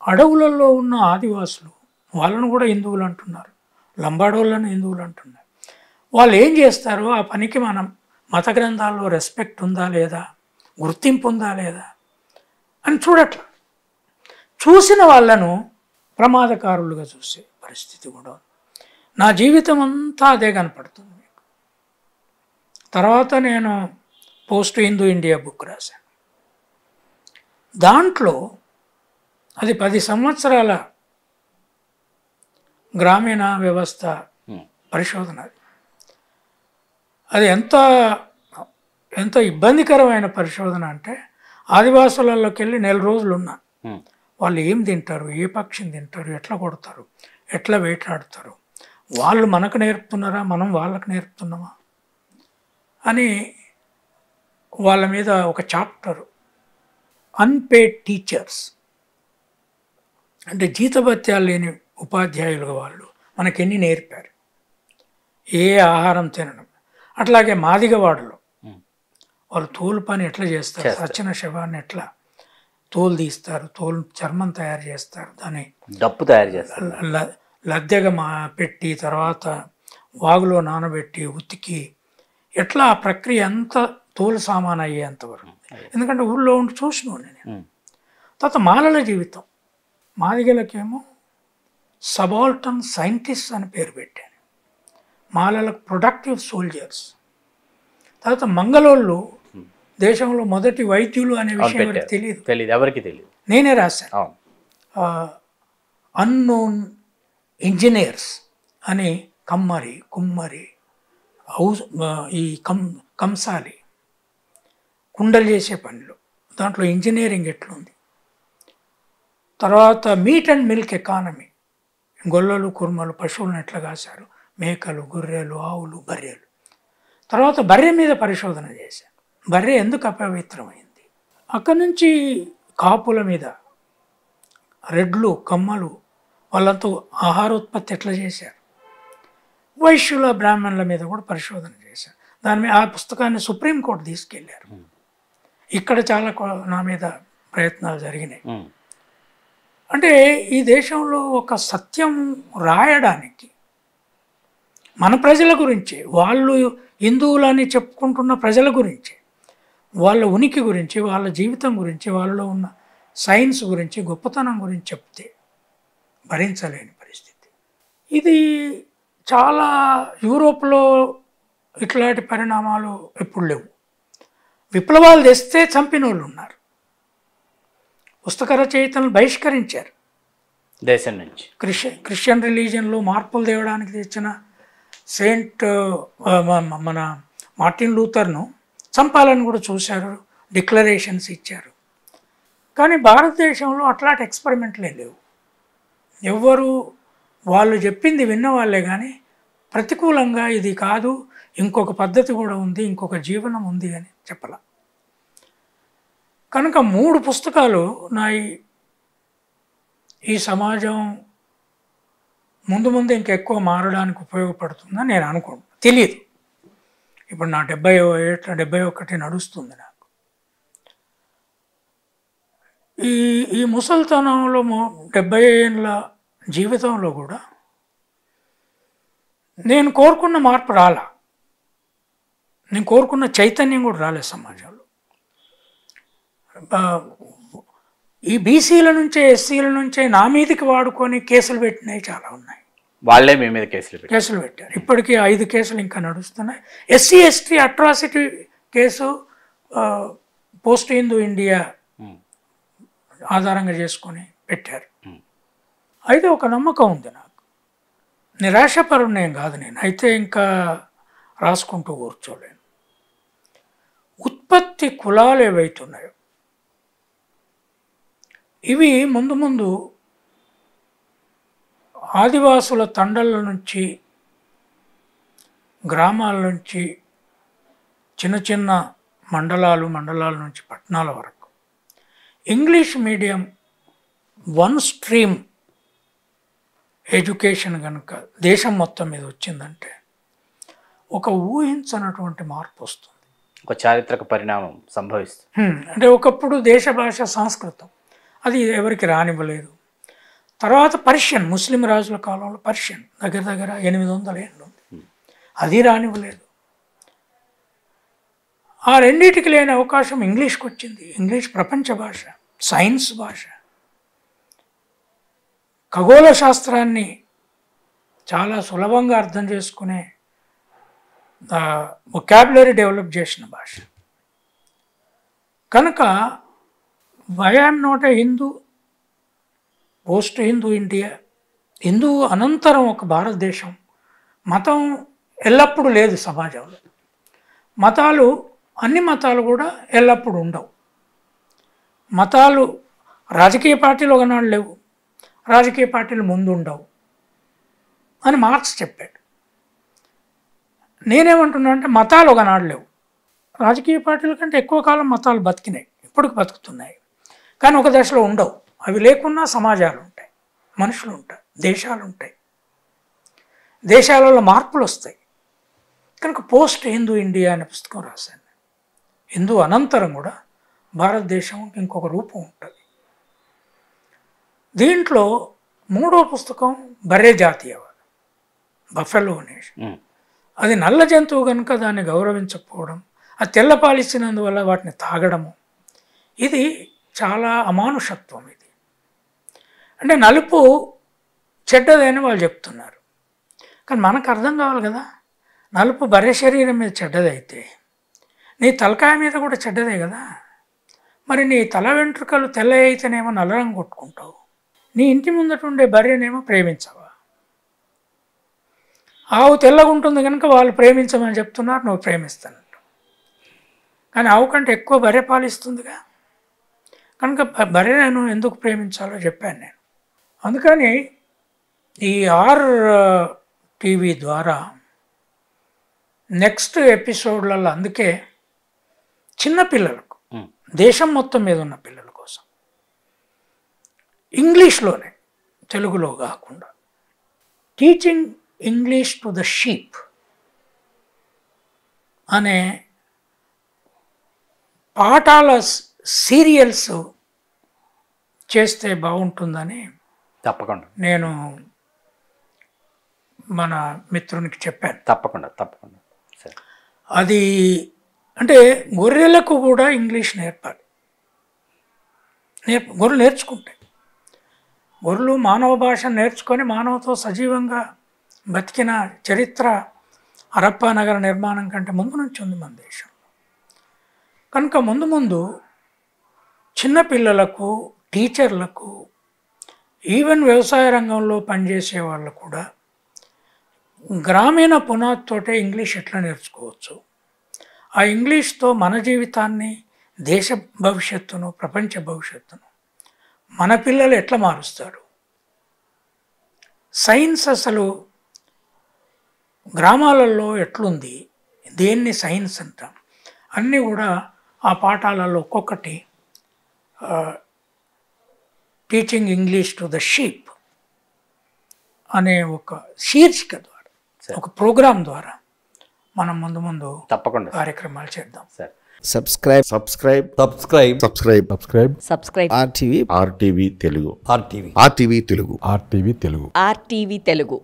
అడవులలో ఉన్న ఆదివాసులు వాళ్ళను కూడా హిందువులు అంటున్నారు, లంబాడోళ్ళను హిందువులు అంటున్నారు. వాళ్ళు ఏం చేస్తారో ఆ పనికి మనం మత గ్రంథాల్లో రెస్పెక్ట్ ఉందా లేదా, గుర్తింపు ఉందా లేదా అని చూడట్ల. చూసిన వాళ్ళను ప్రమాదకారులుగా చూసే పరిస్థితి కూడా ఉంది. నా జీవితం అంతా అదే కనపడుతుంది మీకు. తర్వాత నేను పోస్ట్ హిందూ ఇండియా బుక్ రాశాను. దాంట్లో అది 10 సంవత్సరాల గ్రామీణ వ్యవస్థ పరిశోధన. అది ఎంత ఇబ్బందికరమైన పరిశోధన అంటే, ఆదివాసులలోకి వెళ్ళి 1 నెల రోజులు ఉన్నా వాళ్ళు ఏం తింటారు, ఏ పక్షిని తింటారు, ఎట్లా కొడతారు, ఎట్లా వేటాడుతారు, వాళ్ళు మనకు నేర్పుతున్నారా, మనం వాళ్ళకు నేర్పుతున్నామా అని వాళ్ళ మీద ఒక చాప్టర్ అన్పేడ్ టీచర్స్, అంటే జీతభత్యాలు లేని ఉపాధ్యాయులుగా వాళ్ళు మనకెన్ని నేర్పారు, ఏ ఆహారం తినడం. అట్లాగే మాదిగవాడలో వాళ్ళు తోలు పని ఎట్లా చేస్తారు, సచ్చిన శవాన్ని ఎట్లా తోలు తీస్తారు, తోలు చర్మం తయారు చేస్తారు, దాన్ని డప్పు తయారు చేస్తారు, లద్దెగా పెట్టి తర్వాత వాగులో నానబెట్టి ఉతికి ఎట్లా ఆ ప్రక్రియ అంతా తోలు సామాన్ అయ్యేంతవరకు. ఎందుకంటే ఊళ్ళో ఉండి చూసినాను నేను. తర్వాత మాలల జీవితం, మాదిగలకేమో సబాల్టన్ సైంటిస్ట్ అని పేరు పెట్టాను, మాలలకు ప్రొడక్టివ్ సోల్జర్స్. తర్వాత మంగళోళ్ళు దేశంలో మొదటి వైద్యులు అనే విషయం ఎవరికి తెలియదు, ఎవరికి తెలియదు, నేనే రాశాను. అన్నోన్ ఇంజనీర్స్ అని కమ్మరి, కుమ్మరి, ఈ కంసాలి, కుండలు చేసే పనులు, దాంట్లో ఇంజనీరింగ్ ఎట్లుంది. తర్వాత మీట్ అండ్ మిల్క్ ఎకానమీ, గొల్లలు కుర్మలు పశువులను ఎట్లా కాశారు, మేకలు, గొర్రెలు, ఆవులు, బర్రెలు. తర్వాత బర్రె మీద పరిశోధన చేశాను, బర్రె ఎందుకు అపవిత్రమైంది. అక్కడి నుంచి కాపుల మీద, రెడ్లు, కమ్మలు, వాళ్ళంతా ఆహారోత్పత్తి ఎట్లా చేశారు, వైశ్యుల బ్రాహ్మణుల మీద కూడా పరిశోధన చేశారు. దాని మీద ఆ పుస్తకాన్ని సుప్రీంకోర్టు తీసుకెళ్లారు. ఇక్కడ చాలా నా మీద ప్రయత్నాలు జరిగినాయి. అంటే ఈ దేశంలో ఒక సత్యం రాయడానికి మన ప్రజల గురించి, వాళ్ళు హిందువులని చెప్పుకుంటున్న ప్రజల గురించి, వాళ్ళ ఉనికి గురించి, వాళ్ళ జీవితం గురించి, వాళ్ళలో ఉన్న సైన్స్ గురించి, గొప్పతనం గురించి చెప్తే భరించలేని పరిస్థితి. ఇది చాలా యూరోప్లో ఇట్లాంటి పరిణామాలు ఎప్పుడు లేవు. విప్లవాలు తెస్తే చంపిన వాళ్ళు ఉన్నారు, పుస్తక రచయితలను బహిష్కరించారు దేశం నుంచి. క్రిస్టియన్ రిలీజియన్లో మార్పులు తేవడానికి తెచ్చిన మన మార్టిన్ లూథర్ను చంపాలని కూడా చూశారు, డిక్లరేషన్స్ ఇచ్చారు. కానీ భారతదేశంలో అట్లాంటి ఎక్స్పెరిమెంట్లే లేవు. ఎవ్వరు వాళ్ళు చెప్పింది విన్నవాళ్ళే కానీ ప్రతికూలంగా ఇది కాదు, ఇంకొక పద్ధతి కూడా ఉంది, ఇంకొక జీవనం ఉంది అని చెప్పాల. కనుక 3 పుస్తకాలు నా ఈ సమాజం ముందు ముందు ఇంకెక్కువ మారడానికి ఉపయోగపడుతుందని నేను అనుకోను, తెలియదు. ఇప్పుడు నా 71 నడుస్తుంది నాకు. ఈ ముసలితనంలో 70 ఏళ్ళ జీవితంలో కూడా నేను కోరుకున్న మార్పు రాలా, నేను కోరుకున్న చైతన్యం కూడా రాలేదు సమాజంలో. ఈ బీసీల నుంచే, ఎస్సీల నుంచే నా మీదకి వాడుకొని కేసులు పెట్టినవి చాలా ఉన్నాయి. వాళ్ళే మీ మీద కేసులు పెట్టారు. ఇప్పటికీ 5 కేసులు ఇంకా నడుస్తున్నాయి. SC ST atrocity case post Hindu India ఆధారంగా చేసుకొని పెట్టారు. అయితే ఒక నమ్మకం ఉంది నాకు, నిరాశపరుణ్యం కాదు నేను, అయితే ఇంకా రాసుకుంటూ కూర్చోలేను. ఉత్పత్తి కులాలు ఏవైతున్నాయో ఇవి ముందు ముందు ఆదివాసుల తండల నుంచి, గ్రామాల నుంచి, చిన్న చిన్న మండలాల నుంచి పట్టణాల వరకు ఇంగ్లీష్ మీడియం 1 స్ట్రీమ్ ఎడ్యుకేషన్ కనుక దేశం మొత్తం మీద వచ్చిందంటే ఒక ఊహించనటువంటి మార్పు వస్తుంది, ఒక చారిత్రక పరిణామం సంభవిస్తుంది. అంటే ఒకప్పుడు దేశ భాష సంస్కృతం, అది ఎవరికి రానివ్వలేదు. తర్వాత పర్షియన్, ముస్లిం రాజుల కాలంలో పర్షియన్ దగ్గర దగ్గర 800 ఏళ్ళు ఉంది. అది రానివ్వలేదు. ఆ రెండింటికి లేని అవకాశం ఇంగ్లీష్కి వచ్చింది. ఇంగ్లీష్ ప్రపంచ భాష, సైన్స్ భాష. ఖగోళ శాస్త్రాన్ని చాలా సులభంగా అర్థం చేసుకునే వొకాబులరీ డెవలప్ చేసిన భాష. కనుక I am not a Hindu, post Hindu India, Hindu అనంతరం ఒక భారతదేశం. మతం ఎల్లప్పుడూ లేదు సమాజంలో. మతాలు, అన్ని మతాలు కూడా ఎల్లప్పుడూ ఉండవు. మతాలు రాజకీయ పార్టీలు ఒకనాడు లేవు, రాజకీయ పార్టీలు ముందు ఉండవు అని మార్క్స్ చెప్పాడు. నేనేమంటున్నా అంటే మతాలు ఒకనాడు లేవు, రాజకీయ పార్టీల కంటే ఎక్కువ కాలం మతాలు బతికినాయి, ఇప్పటికి బతుకుతున్నాయి. కానీ ఒక దశలో ఉండవు. అవి లేకున్నా సమాజాలు ఉంటాయి, మనుషులు ఉంటాయి, దేశాలు ఉంటాయి, దేశాలలో మార్పులు వస్తాయి. కనుక పోస్ట్ హిందూ ఇండియా అనే పుస్తకం రాశాను. హిందూ అనంతరం కూడా భారతదేశం ఇంకొక రూపం ఉంటుంది. దీంట్లో 3వ పుస్తకం బర్రె జాతీయవాదం, బఫెలో నేషన్. అది నల్ల జంతువు కనుక దాన్ని గౌరవించకపోవడం, అది తెల్లపాలు ఇచ్చినందువల్ల వాటిని తాగడము, ఇది చాలా అమానుషత్వం. ఇది అంటే నలుపు చెడ్డదని వాళ్ళు చెప్తున్నారు. కానీ మనకు అర్థం కావాలి కదా, నలుపు బర్రె శరీరం మీద చెడ్డదైతే నీ తలకాయ మీద కూడా చెడ్డదే కదా. మరి నీ తల వెంట్రుకలు తెల్ల అయితేనేమో నల్ల రంగు కొట్టుకుంటావు, నీ ఇంటి ముందట ఉండే బర్రెనేమో ప్రేమించవా? ఆవు తెల్లగా ఉంటుంది కనుక వాళ్ళు ప్రేమించమని చెప్తున్నారు, నువ్వు ప్రేమిస్తానంటావు. కానీ ఆవు కంటే ఎక్కువ బర్రె పాలిస్తుందిగా, కనుక బర్రెను ఎందుకు ప్రేమించాలో చెప్పాను నేను. అందుకని ఈ RTV ద్వారా నెక్స్ట్ ఎపిసోడ్లలో అందుకే చిన్నపిల్లలకు, దేశం మొత్తం మీద ఉన్న పిల్లల కోసం ఇంగ్లీష్లోనే, తెలుగులో కాకుండా, teaching English to the sheep అనే పాఠాల సీరియల్స్ చేస్తే బాగుంటుందని తప్పకుండా నేను మన మిత్రునికి చెప్పాను. తప్పకుండా తప్పకుండా. అది అంటే గొర్రెలకు కూడా ఇంగ్లీష్ నేర్పాలి. గొర్రెలు నేర్చుకుంటాయి. గొర్రెలు మానవ భాష నేర్చుకొని మానవతో సజీవంగా బతికిన చరిత్ర హరప్పా నగర నిర్మాణం కంటే ముందు నుంచి ఉంది మన దేశంలో. కనుక ముందు ముందు చిన్నపిల్లలకు, టీచర్లకు, ఈవెన్ వ్యవసాయ రంగంలో పనిచేసే వాళ్ళు కూడా గ్రామీణ పునాదితోటే ఇంగ్లీష్ ఎట్లా నేర్చుకోవచ్చు, ఆ ఇంగ్లీష్తో మన జీవితాన్ని, దేశ భవిష్యత్తును, ప్రపంచ భవిష్యత్తును మన పిల్లలు ఎట్లా మారుస్తారు, సైన్స్ అసలు గ్రామాలలో ఎట్లుంది, దేన్ని సైన్స్ అంటాం, అన్నీ కూడా ఆ పాఠాలలో ఒక్కొక్కటి teaching English to the sheep అనే ఒక శీర్షిక ద్వారా, ఒక ప్రోగ్రాం ద్వారా మనం ముందు ముందు తప్పకుండా కార్యక్రమాలు చేద్దాం. Sir subscribe RTV RTV Telugu. RTV Telugu. RTV Telugu.